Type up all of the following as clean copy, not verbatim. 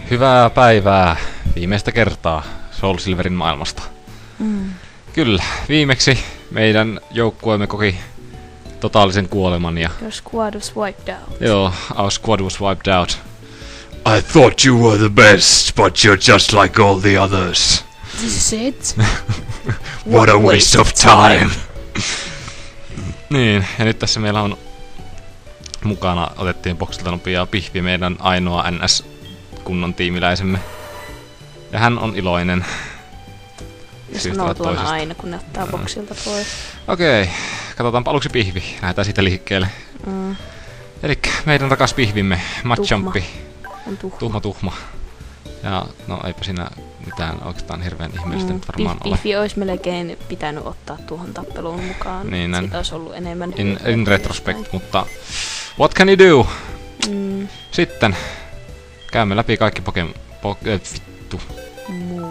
Hyvää päivää viimeistä kertaa Soul Silverin maailmasta. Kyllä, viimeksi meidän joukkueemme koki totaalisen kuoleman ja... Your squad was wiped out. Joo, our squad was wiped out. I thought you were the best, but you're just like all the others. This is it? What a waste of time! Niin, ja nyt tässä meillä on mukana, otettiin boksilta nopeaa Pihvi, meidän ainoa NS-kunnon tiimiläisemme. Ja hän on iloinen. Ja sanoo tuon aina, kun ne ottaa boksilta pois. Okei, katsotaanpa aluksi Pihvi. Lähdetään siitä liikkeelle. Elikkä meidän rakas Pihvimme, Machampi. Tuhma. Ja no eipä siinä mitään oikeastaan hirveän ihmeellistä nyt varmaan ole. Pihvi olisi melkein pitänyt ottaa tuohon tappeluun mukaan. Niin, siitä olisi ollut enemmän in retrospect, mutta what can you do? Sitten käymme läpi kaikki vittu. Muu.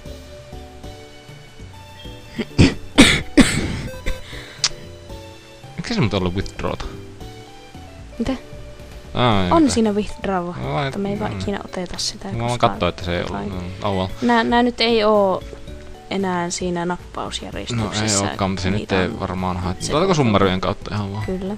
Miksi se muuten ollut withdrawta? Mitä? On siinä withdraw, mutta me ei vaan ikinä oteta sitä. Mä vaan kattoo, että se ei ollut. Nää nyt ei oo enää siinä nappausjärjestyksessä. No ei ookaan, mutta se nyt ei varmaan haittaa. Oletko summarien kautta ihan vaan? Kyllä.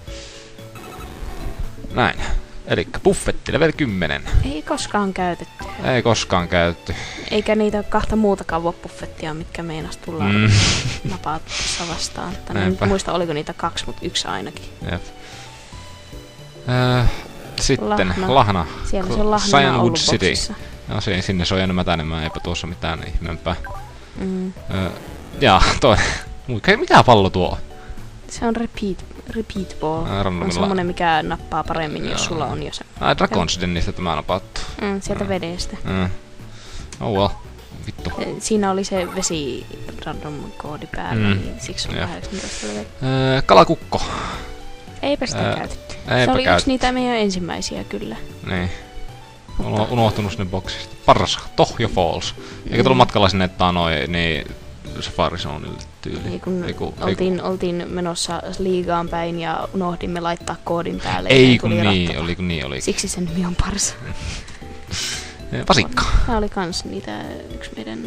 Näin. Elikkä buffetti level 10. Ei koskaan käytetty. Ei koskaan käytetty. Eikä niitä kahta muutakaan buffettia, mitkä meinas tulla napautussa vastaan. En muista oliko niitä 2, mutta 1 ainakin. Jep. Sitten Lahna. Siellä se on Lahnana ollut City. boksissa. No sinne se on jäänyt mätänemään, eipä tuossa mitään ihmeempää. Ja toi. Mikä pallo tuo on? Se on repeat ball. On semmonen mikä nappaa paremmin, jos sulla on jo se. Dragon's Denistä tämä napattu. Sieltä vedestä. Oh well. Vittu. Siinä oli se vesi random koodi päällä, niin siksi on 18 level. Kalakukko. Eipä sitä käytetty. Se oli yksi niitä meidän ensimmäisiä kyllä. Niin. On unohtunut sinne boksista. Paras, Tohjo Falls. Eikä tullut matkalla sinne niin Safari Zonelle tyyliin. Oltiin menossa liigaan päin ja unohdimme laittaa koodin päälle. Ei kun niin oli. Siksi sen nimi on Parsa. Vasikka. Tää oli kans niitä yksi meidän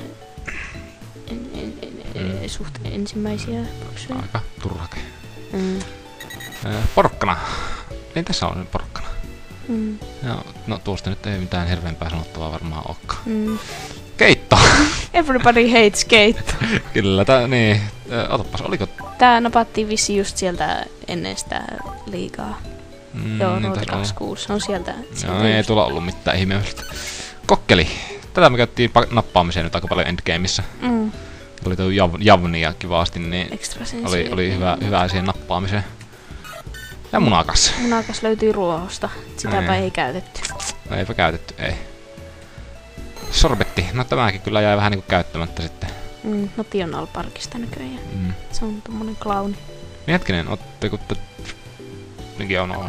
suht ensimmäisiä bokseja. Aika turhake. Porkkana. Ei tässä on porkkana. No tuosta nyt ei mitään hirveämpää sanottavaa varmaan olekaan. Keitto! Everybody hates keitto. Kyllä, niin. Otapas, oliko... Tää napattiin vissiin just sieltä ennen sitä liigaa. Joo, Route 26. Se on sieltä. Joo, ei tulla ollut mitään ihmeellistä. Kokkeli. Tätä me käyttiin nappaamiseen nyt aika paljon endgameissa. Oli tuo Javnia kivasti, niin oli hyvä siihen nappaamiseen. Ja munakas. Munakas löytyy ruohosta. Sitäpä ei käytetty. No eipä käytetty, ei. Sorbetti. No tämäkin kyllä jäi vähän niinku käyttämättä sitten. No Tional Parkista näköjään. Se on tommonen clowni. Niin hetkinen, ottiko... Mikä on?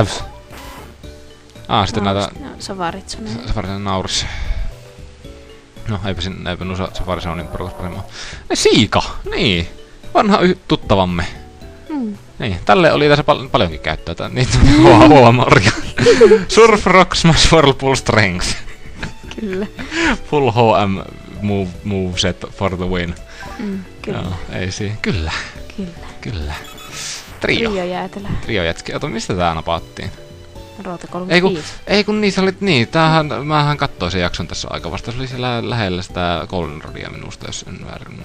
Sitten näitä... Safarisonen nauris. No eipä nuo Safarisonin porukas paremmin. Siika! Niin! Vanha tuttavamme. Niin, tälle oli tässä paljonkin käyttöä. Niitä Marja. Surf, Rock, Smash, Whirlpool, Strength. Kyllä. Full HM moveset for the win. Kyllä. Joo, ei siinä. Kyllä. Trio jäätelä. Trio jätski. Ota, mistä tää napattiin? Route 35. Ei kun niissä olit niin. Mähän katsoin sen jakson tässä aika vasta. Se oli siellä lähellä sitä Goldenrodia minusta, jos en väärin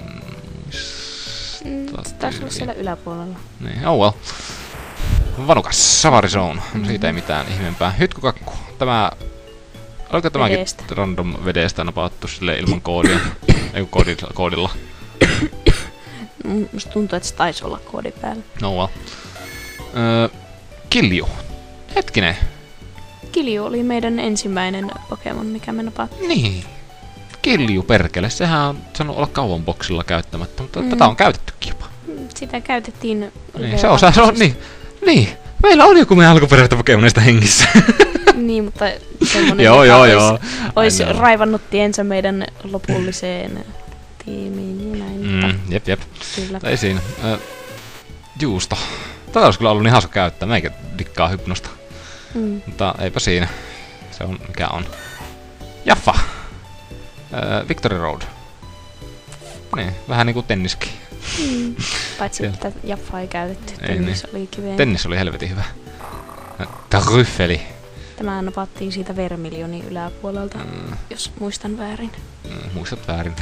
taisi olla siellä yläpuolella. Niin, oh well. Vanukas, Safari Zone. Siitä ei mitään ihmeempää. Hytkukakku. Oliko tämäkin random vedestä napattu silleen ilman koodia? Ei kun koodilla. Musta tuntuu, että se taisi olla koodi päällä. No well. Kilju. Hetkinen. Kilju oli meidän ensimmäinen Pokemon, mikä me napattiin. Niin. Kilju perkele. Sehän on sanonut olla kauan boksilla käyttämättä, mutta tätä on käytettykin jopa. Sitä käytettiin... Niin, se on niin. Meillä on joku meidän alkuperäistä Pokemonista hengissä. Niin, mutta semmonen olisi raivannut tiensä meidän lopulliseen tiimiin ja näin. Jep. Kyllä. Ei siinä. Juusto. Tätä olisi kyllä ollut niin hauska käyttää. Meikä dikkaa hypnosta. Mutta eipä siinä. Se on mikä on. Jaffa. Victory Road. Niin, vähän niinku tenniskin. Paitsi että Jaffa ei käytetty. Tennis oli kiveen. Tennis oli helvetin hyvä. Tryffeli. Tämä napattiin siitä Vermilionin yläpuolelta, jos muistan väärin. Muistat väärin.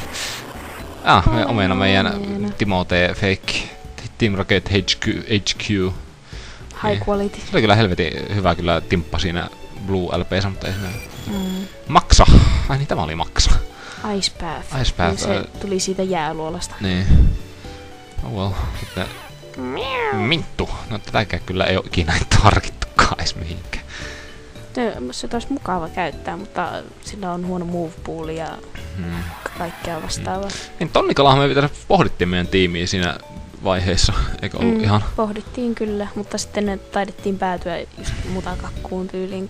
Meidän Timothée Fake. Team Rocket HQ. High quality. Se oli kyllä helvetin hyvä kyllä timppa siinä Blue LP:ssä, mutta ei siinä. Maksa. Ai niin, tämä oli Maksa. Ice Path. Ice Path. Se tuli siitä jääluolasta. Niin. Oh well. Sitten Minttu. No tätäkään kyllä ei oo ikinä harkittukaan edes mihinkään. Se olisi mukava käyttää, mutta sillä on huono move pool ja kaikkea vastaavaa. Niin Tonnikalahan me pohdittiin meidän tiimiä siinä vaiheessa, eikö ollut ihan? Pohdittiin kyllä, mutta sitten ne taidettiin päätyä just mutakakkuun tyyliin,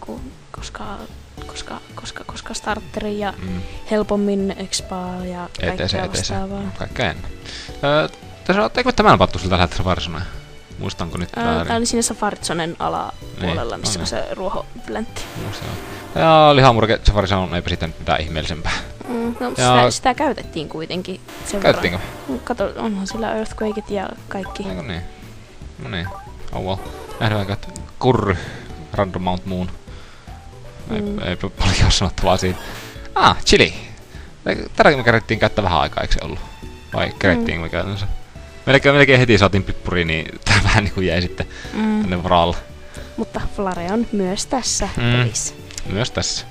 koska starteri ja helpommin expaa ja kaikkea vastaavaa. Kaikkea ennen. Eikö tämän pattu siltä lähteä Safarisoneen? Muistanko nyt väärin? Tää oli siinä Safarizonen alapuolella, missä on se ruohopläntti. Ja lihamurke Safarison eipä sitten mitään ihmeellisempää. No, sitä käytettiin kuitenkin sen Käytettiinkö? verran. Kato, onhan sillä Earthquakeit ja kaikki. Eikö niin? No niin. Oh well. Nähdään vaikka Kurry, Random Mount Moon. Ei paljon sanottavaa siinä. Chili. Tätäkin me kerettiin käyttää vähän aikaa, eikö se ollut? Vai kerettiin me käytännössä? Melkein heti saatiin pippuriin, niin tää vähän niinku jäi sitten tänne varaalle. Mutta Flare on myös tässä pelissä. Myös tässä.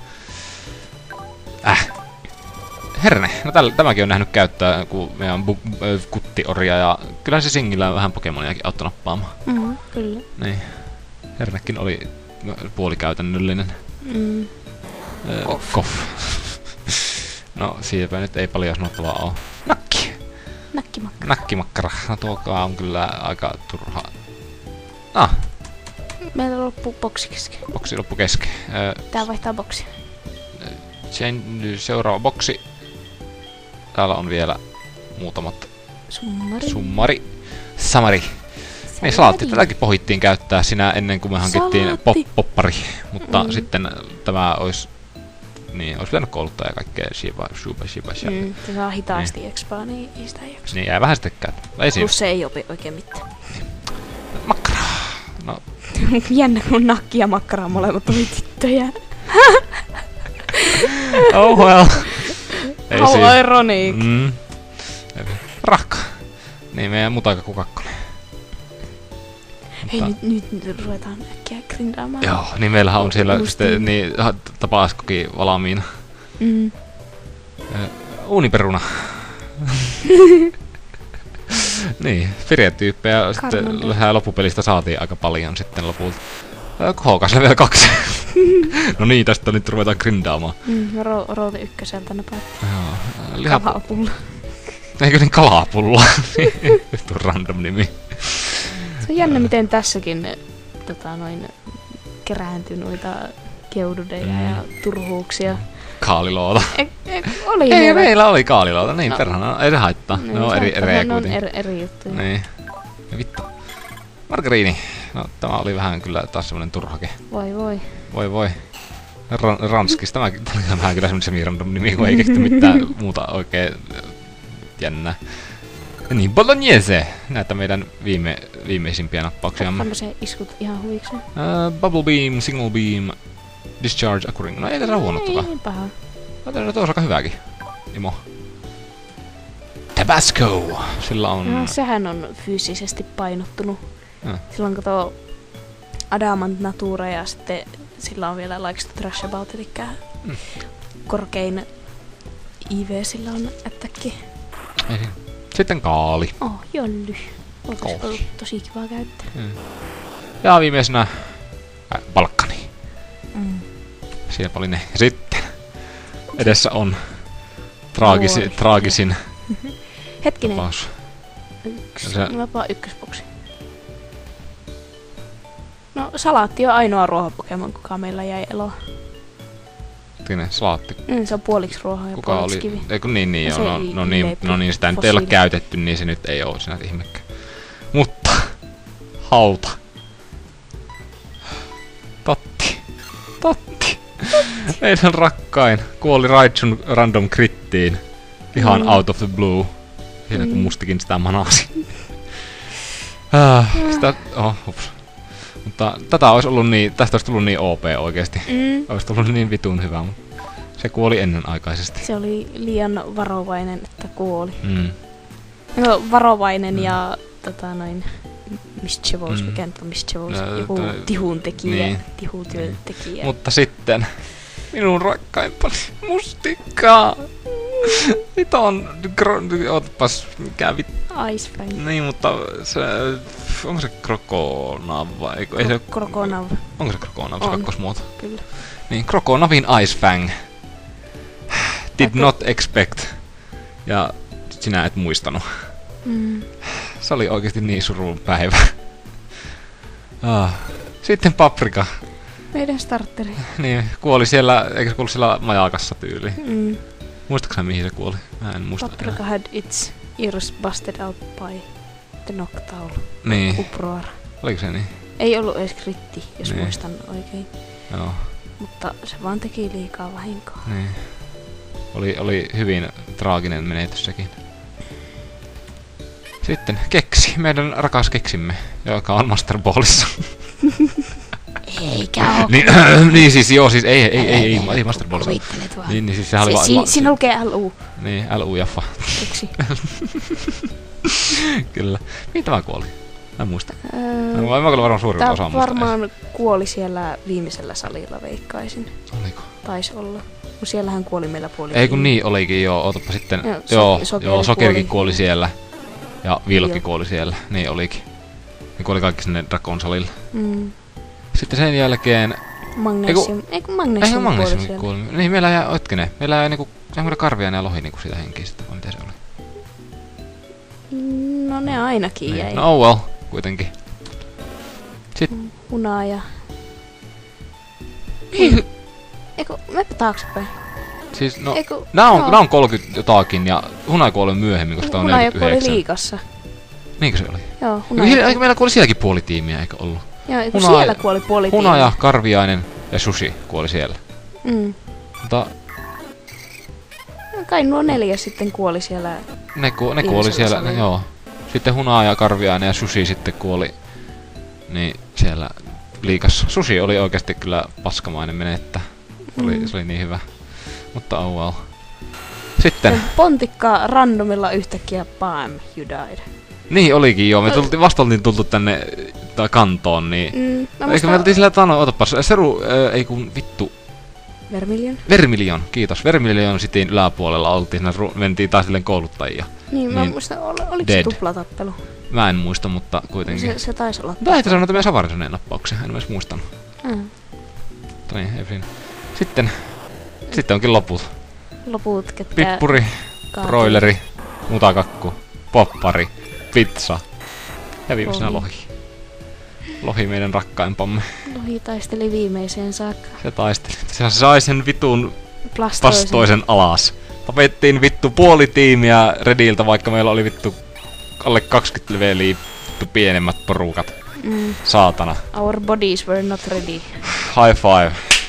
Herne. No tämäkin on nähnyt käyttää, kun meidän kuttioria ja kyllä se Singillä on vähän Pokemoniakin auttoi nappaamaan. Kyllä. Niin. Hernekin oli puolikäytännöllinen. Koff. No siitäpä nyt ei paljon sanottavaa oo. Nakkimakkara. No tuokaa on kyllä aika turha. Meillä loppuu boksi kesken. Boksi loppu kesken. Tää vaihtaa boksia. Seuraava boksi. Täällä on vielä muutamat Samari. Niin salaatti. Tätäkin pohittiin käyttää siinä ennen kuin me hankittiin poppari. Mutta sitten tämä olisi... Niin, olisi pitänyt kouluttaa ja kaikkea shiba. Se saa hitaasti expaa, niin ei sitä jaksa. Niin, jää vähän sitten käyttää. Plus se ei opi oikein mitään. Makkara. No. Jännä, kun Nakki ja Makkara molemmat oli tyttöjä. Oh well. How ironic. Rakka. Niin, meidän Mutaka Kukakkonen. Hei, nyt ruvetaan äkkiä grindaamaan. Joo, niin meillähän on siellä sitten niin, tapaaskokin valmiina. Uuniperuna. Niin, Firia-tyyppejä sitten vähän loppupelistä saatiin aika paljon sitten lopulta. H-kasle vielä 2. No niin, tästä nyt ruvetaan grindaamaan. Route ykköseltä napattiin. Joo. Kalapulla. Eikö niin kalapulla? Tuo random nimi. Se on jännä, miten tässäkin kerääntyy noita keududeja ja turhuuksia. Kaaliloota. Oli meillä oli kaaliloota, niin perhana, ei se haittaa. Ne on eri kuitenkin. Eri juttuja. Niin. Ja vittu. Margariini. No tämä oli vähän kyllä taas semmonen turhake. Voi. Ranskis. Tämä oli vähän kyllä semmonen semi-random nimi, kun ei keksitty mitään muuta oikein jännää. Niin, Bolognese! Näitä meidän viimeisimpiä nappauksiamme. Onko se iskut ihan huvikseen? Bubble Beam, Single Beam, Discharge, Akuring. No ei tässä huonottakaan. Ei paha. No tuossa aika hyväkin. Imo. Tabasco! Sillä on... sehän on fyysisesti painottunut. Silloin kun tuo Adamant Natura ja sitten sillä on vielä Likes to Trash About, eli korkein IV sillä on ättäkki. Sitten kaali. Jolly. Olisi ollut tosi kivaa käyttää. Ja viimeisenä Balkani. Siinä oli ne. Ja sitten edessä on traagisin hetkinen. tapaus. Vapaa ykkösboksi. No, Salaatti on ainoa ruohopokemon, kuka meillä jäi eloon. Hetkinen, Salaatti. Se on puoliksi ruoho ja kuka puoliksi kivi. Eikö niin joo. No niin, sitä nyt ei ole käytetty, niin se nyt ei oo sinä ihmekään. Mutta Hauta. Totti. Meidän rakkain kuoli Raitsun random crittiin. Ihan out of the blue. Siinä kun mustikin sitä manasi. Mutta tätä olisi ollut niin, tästä olisi tullut niin OP oikeesti. Olisi tullut niin vitun hyvä, mutta se kuoli ennenaikaisesti. Se oli liian varovainen, että kuoli. No, varovainen ja mischievous, mikä nyt on mischievous, joku tihuntekijä, niin. tihutyöntekijä. Mutta sitten minun rakkaimpani mustikkaa. Nyt on ootapas mikä Ice Fang. Niin, mutta se onko se Krokonav vai ei se Krokonav. Onko se Krokonav se kakkosmuoto? Kyllä. Niin, Krokonavin Ice Fang. Did not expect. Ja sinä et muistanut. Se oli oikeesti niin surun päivä. Sitten Paprika. Meidän starteri. Niin, kuoli siellä, eikö se kuulu siellä majakassa tyyliin? Muistatko sä mihin se kuoli? Mä en muista. Paprika had its ears busted out by the Noctowl. Niin. Uproar. Oliko se niin? Ei ollut edes kritti, jos niin. muistan oikein. Joo. Mutta se vaan teki liikaa vahinkoa. Niin. Oli hyvin traaginen menetys sekin. Sitten keksi, meidän rakas keksimme, joka on Master Ballissa. Eikä oo. Niin siis joo, siis ei Master Ballissa. Kuvittelet vaan. Niin siis sehän oli siinä lukee LU. Niin, LU Jaffa. Keksi. Kyllä. Mihin tämä kuoli? Mä en muista. Mä kyllä varmaan suurin osa muista. Varmaan kuoli siellä viimeisellä salilla, veikkaisin. Oliko? Taisi olla. Kun siellähän kuoli meillä puoli. Ei kun niin olikin joo, ootapa sitten. Joo, Sokerikin kuoli siellä. Ja Vilkki kuoli siellä, niin olikin. Ne kuoli kaikki sinne Drakon salille. Sitten sen jälkeen... Magnesium. Eiku Magnesium kuoli. Niin, meillä jäi, oitkene, meillä jäi niinku semmoinen Karviainen ja Lohi niinku siitä henkiä sitten, vai miten se oli? No ne ainakin niin. jäi. No well, kuitenkin. Sitten... Hunaaja. Eiku, meppä taaksepäin. Siis no, nää on 30 jotakin ja Hunaaja kuoli myöhemmin, koska tää on 49. Hunaaja kuoli liigassa. Niinkö se oli? Joo, Hunaaja. Eikö meillä kuoli sielläkin puoli tiimiä, eikö ollut? Joo, eikö siellä kuoli puoli tiimiä? Hunaaja, Karviainen ja Sushi kuoli siellä. Mutta... Kai nuo 4 sitten kuoli siellä. Ne kuoli siellä, joo. Sitten Hunaaja, Karviainen ja Sushi sitten kuoli niin siellä liigassa. Sushi oli oikeasti kyllä paskamainen menettä. Se oli niin hyvä. Mutta oh well. Sitten... Pontikka randomilla yhtäkkiä bam, you died. Niin olikin joo, me vasta oltiin tultu tänne kantoon, niin... Eikö me oltiin sillä otapas, Seru, ei kun vittu... Vermilion, kiitos. Vermilion sitin yläpuolella oltiin, mentiin taas silleen kouluttajia. Niin, mä muistan, oliko se tuplatappelu? Mä en muista, mutta kuitenkin. Se taisi olla tappelu. Täytyy sanoa, että meidän Savarissoneen nappauksia, en myös muistanut. Mutta niin, ei siinä. Sitten onkin loput. Loput, ketkä... Pippuri, broileri, mutakakku, poppari, pizza ja viimeisenä Lohi. Lohi meidän rakkaimpamme. Lohi taisteli viimeiseen saakka. Se taisteli. Se sai sen vitun pastoisen alas. Tapettiin vittu puoli tiimiä Rediltä, vaikka meillä oli vittu alle 20 leveliä vittu pienemmät porukat. Saatana. Our bodies were not ready. High five.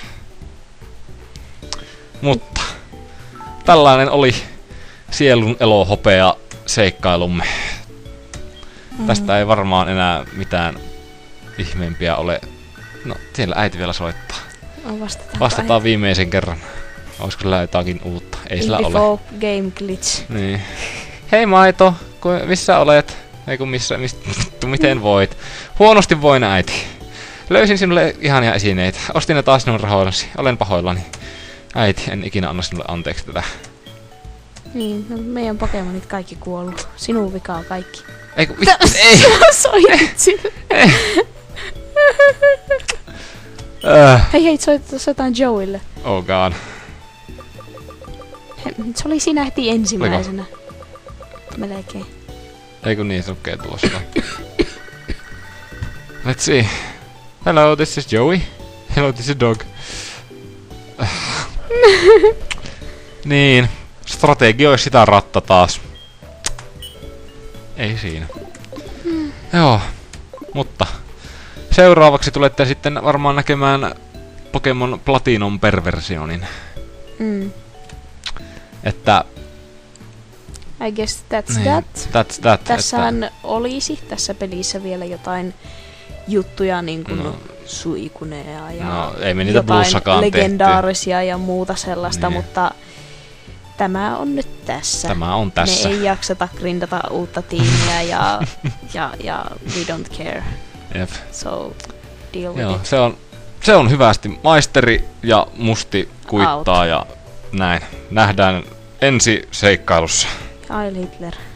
Mutta tällainen oli sielun elohopea seikkailumme. Tästä ei varmaan enää mitään ihmeempiä ole. No, siellä äiti vielä soittaa. Vastataan viimeisen kerran. Olisiko sillä jotakin uutta? Ei sillä ole. Game glitch. Niin. Hei Maito, missä olet? Ei kun miten voit? Huonosti voin äiti. Löysin sinulle ihania esineitä. Ostin ne taas sinun rahoillasi. Olen pahoillani. Äiti, en ikinä anna sinulle anteeksi tätä. Niin, no meidän Pokemonit kaikki kuollut. Sinun vikaa kaikki. Ei kun ei! Soitit sille. Hei, soitaan Joeylle. Oh god. Se oli siinä heti ensimmäisenä. Melkein. Ei kun niin, se lukee tuossa. Let's see. Hello, this is Joey. Hello, this is Dog. Niin. Strategioi sitä ratta taas. Ei siinä. Joo. Mutta seuraavaksi tulette sitten varmaan näkemään Pokemon Platinum perversionin. Että... I guess that's that. Tässähän olisi tässä pelissä vielä jotain juttuja niinku Suikunea ja ei me niitä jotain legendaarisia ja muuta sellaista, mutta tämä on nyt tässä. Tämä on tässä. Me ei jakseta grindata uutta tiimiä ja we don't care. Jep. So deal with it. Se on hyvästi. Maisteri ja Musti kuittaa ja näin. Nähdään ensi seikkailussa. Heil Hitler.